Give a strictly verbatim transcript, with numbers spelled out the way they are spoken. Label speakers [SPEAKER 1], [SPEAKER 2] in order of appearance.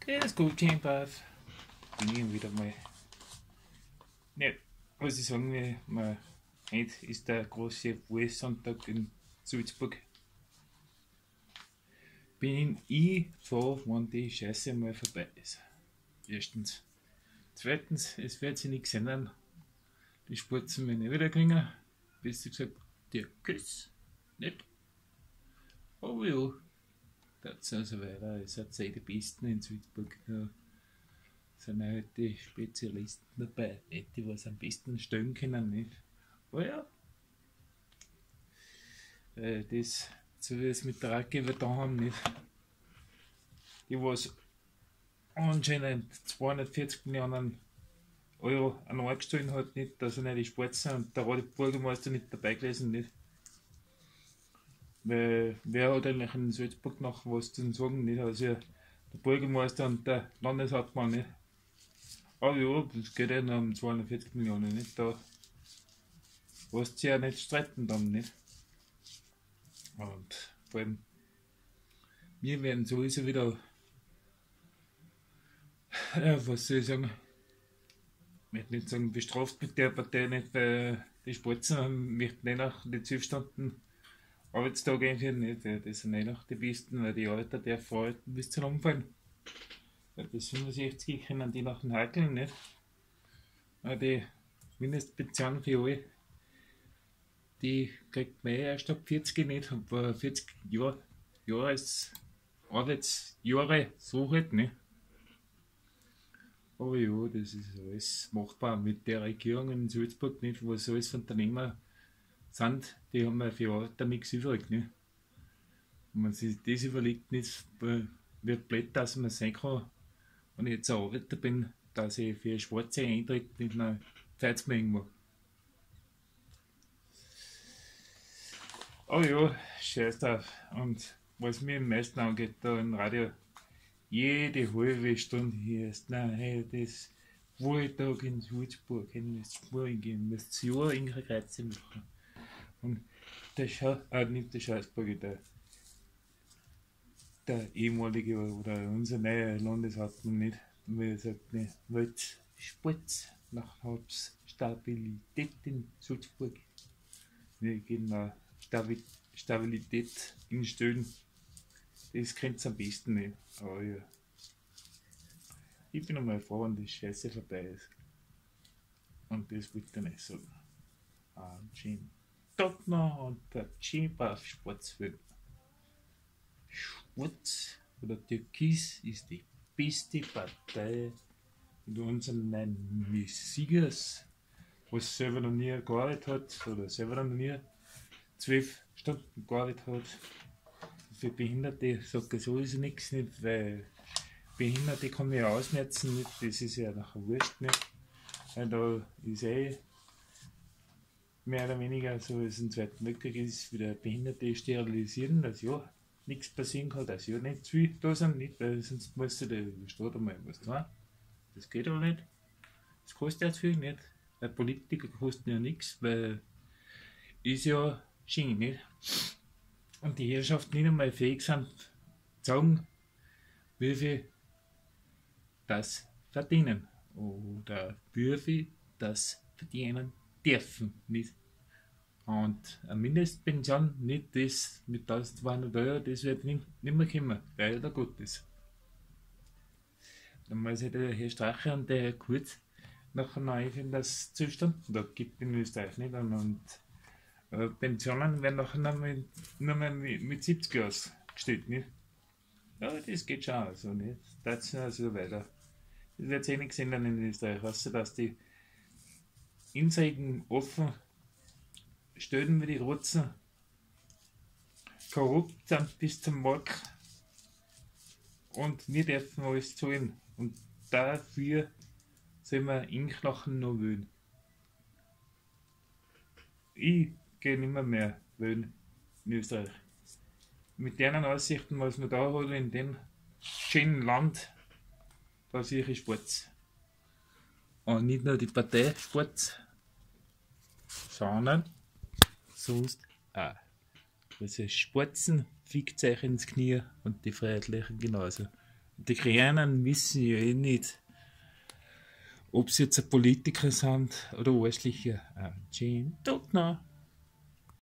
[SPEAKER 1] Das gut, Chainpath. Bin ich wieder mal. Ja, was ich sagen will, man, heute ist der große Wahlsonntag in Salzburg. Bin ich froh, wenn die Scheiße mal vorbei ist. Erstens. Zweitens, es wird sich nichts ändern. Die Spritzen werden nicht wieder klingen. Besser gesagt, der Kuss. Nicht? Aber ja, das und so weiter. Es hat seid die Besten in Salzburg. Da sind halt die Spezialisten dabei, nicht die was am besten stellen können, nicht? Aber ja, äh, das, so wie es mit der Ratgeber da haben, nicht? Die was anscheinend zweihundertvierzig Millionen Euro an angestellt hat, nicht, dass er nicht die Spritzen und der rote Bürgermeister nicht dabei gewesen, nicht? Weil, wer hat eigentlich in Salzburg noch was zu sagen, nicht? Also der Bürgermeister und der Landeshauptmann, nicht? Aber ja, das geht ja noch um zweihundertvierzig Millionen, nicht? Da brauchst du ja nicht streiten dann, nicht? Und vor allem, wir werden sowieso wieder, äh, was soll ich sagen, ich möchte nicht sagen bestraft mit der Partei, nicht, weil die Spritzen möchten nicht nach die zwölf Stunden Arbeitstag einführen, nicht? Das sind nicht nach die besten, weil die Arbeiter dürfen arbeiten bis zum Umfallen. Bis fünfundsechzig können die nach dem Hakeln, nicht? Die Mindestpension für alle, die kriegt man erst ab vierzig nicht, aber vierzig Jahre, Jahres Arbeitsjahre so halt, nicht? Aber ja, das ist alles machbar mit der Regierung in Salzburg, nicht? Was alles Unternehmer sind, die haben ja für Arbeiter nichts übrig, nicht? Wenn man sich das überlegt, nicht, wie blöd dass man sein kann, wenn ich jetzt ein Arbeiter bin, dass ich für Schwarze eintritt, nicht mehr Zeit mehr irgendwo. Aber ja, scheiß drauf. Und was mir am meisten angeht, da im Radio, jede halbe Stunde hier ist, nein, hey, das Wahltag in Salzburg, in das Spuren gehen, das Jahr in Kreuze machen. Und der Schau, äh, nicht der Schaußburger, der, der ehemalige oder unser neuer Landeshauptmann nicht, weil er sagt, ne, wollt Sport nach Stabilität in Salzburg. Wir gehen nach Stabi Stabilität instellen. Das kennt ihr am besten nicht. Aber ja. Ich bin einmal froh, wenn die Scheiße vorbei ist. Und das wollte ich nicht sagen. Ein schönen Tag noch und der Chainpath Sportsfilm. Schwarz oder Türkis ist die beste Partei mit unseren neuen Messias, was selber noch nie gearbeitet hat oder selber noch nie zwölf Stunden gearbeitet hat. Für Behinderte sagt er sowieso nichts, nicht, weil Behinderte kann man ja ausmerzen, nicht, das ist ja nachher wurscht, nicht. Weil da ist eh mehr oder weniger so, wie es im Zweiten Weltkrieg ist, wieder Behinderte sterilisieren, dass ja nichts passieren kann, dass ja nicht zu viel da sind, nicht, weil sonst musst du der Staat einmal was tun. Das geht aber nicht. Das kostet ja zu viel, nicht. Weil Politiker kosten ja nichts, weil ist ja schön, nicht. Und die Herrschaften nicht einmal fähig sind, zu sagen, wie viel das verdienen oder wie viel das verdienen dürfen, nicht. Und eine Mindestpension, nicht das mit eintausendzweihundert Euro, das wird nicht, nicht mehr kommen, leider Gottes. Dann muss sich der Herr Strache und der Herr Kurz nachher noch einführen, dass es zwölf Stunden Tag gibt in Österreich, nicht. Und, und äh, Pensionen werden nachher noch mit, nur mehr mit, mit siebzig Jahren gestellt, nicht. Ja, das geht schon also, nicht. Das ist also weiter. Das wird sich eh nichts ändern in Österreich, außer dass die Insigen offen stellen wie die Rotzen, korrupt sind bis zum Markt und wir dürfen alles zahlen. Und dafür sollen wir Inknochen noch wählen. Ich gehe nicht mehr, mehr wählen in Österreich. Mit deren Aussichten, was wir da haben, in dem schönen Land, da sehe ich Sport. Und nicht nur die Partei Sport, sondern sonst auch. Also Sportzen fickt euch ins Knie und die Freiheitlichen genauso. Die Kleinen wissen ja eh nicht, ob sie jetzt ein Politiker sind oder Arschlöcher. Ein Gin tut noch.